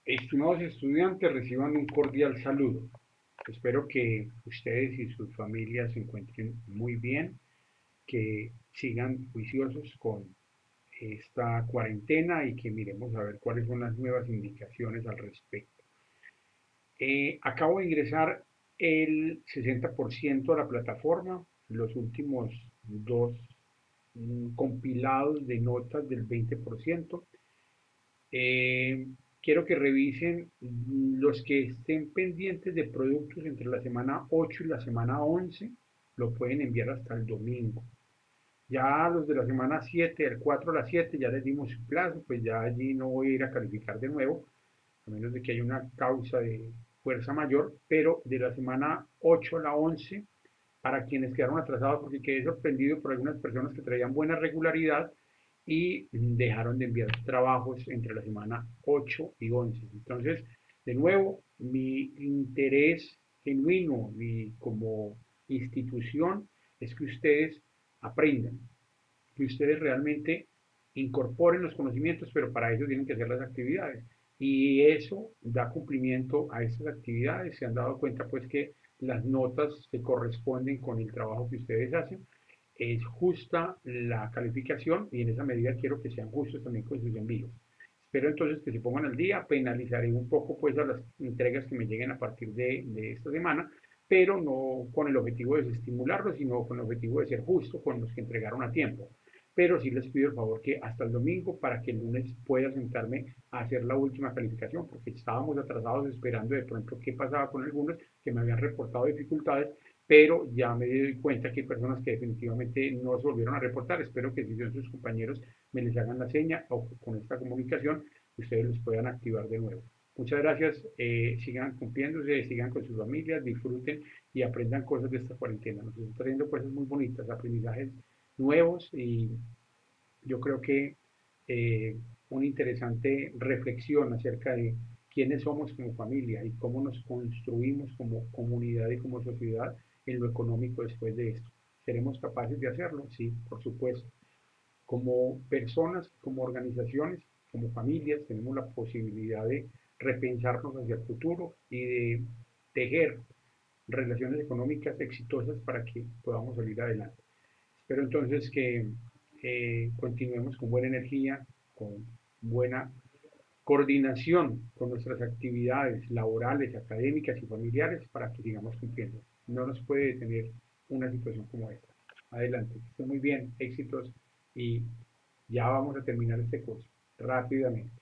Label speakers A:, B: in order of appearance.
A: Estimados estudiantes, reciban un cordial saludo. Espero que ustedes y sus familias se encuentren muy bien, que sigan juiciosos con esta cuarentena y que miremos a ver cuáles son las nuevas indicaciones al respecto. Acabo de ingresar el 60% a la plataforma, los últimos dos compilados de notas del 20%. Eh, Quiero que revisen los que estén pendientes de productos entre la semana 8 y la semana 11, lo pueden enviar hasta el domingo. Ya los de la semana 7, del 4 a la 7, ya les dimos su plazo, pues ya allí no voy a ir a calificar de nuevo, a menos de que haya una causa de fuerza mayor, pero de la semana 8 a la 11, para quienes quedaron atrasados, porque quedé sorprendido por algunas personas que traían buena regularidad y dejaron de enviar trabajos entre la semana 8 y 11. Entonces, de nuevo, mi interés genuino y como institución es que ustedes aprendan, que ustedes realmente incorporen los conocimientos, pero para eso tienen que hacer las actividades. Y eso da cumplimiento a estas actividades. Se han dado cuenta pues que las notas se corresponden con el trabajo que ustedes hacen. Es justa la calificación y en esa medida quiero que sean justos también con sus envíos. Espero entonces que se pongan al día, penalizaré un poco pues a las entregas que me lleguen a partir de esta semana, pero no con el objetivo de desestimularlos, sino con el objetivo de ser justo con los que entregaron a tiempo. Pero sí les pido el favor que hasta el domingo para que el lunes pueda sentarme a hacer la última calificación, porque estábamos atrasados esperando de pronto qué pasaba con algunos que me habían reportado dificultades, pero ya me doy cuenta que hay personas que definitivamente no se volvieron a reportar. Espero que si son sus compañeros me les hagan la seña o con esta comunicación ustedes los puedan activar de nuevo. Muchas gracias, sigan cumpliéndose, sigan con sus familias, disfruten y aprendan cosas de esta cuarentena. Nos están trayendo cosas muy bonitas, aprendizajes nuevos y yo creo que eh, una interesante reflexión acerca de quiénes somos como familia y cómo nos construimos como comunidad y como sociedad en lo económico después de esto. ¿Seremos capaces de hacerlo? Sí, por supuesto. Como personas, como organizaciones, como familias, tenemos la posibilidad de repensarnos hacia el futuro y de tejer relaciones económicas exitosas para que podamos salir adelante. Espero entonces que continuemos con buena energía, con buena coordinación con nuestras actividades laborales, académicas y familiares para que sigamos cumpliendo. No nos puede detener una situación como esta. Adelante, que estén muy bien, éxitos y ya vamos a terminar este curso rápidamente.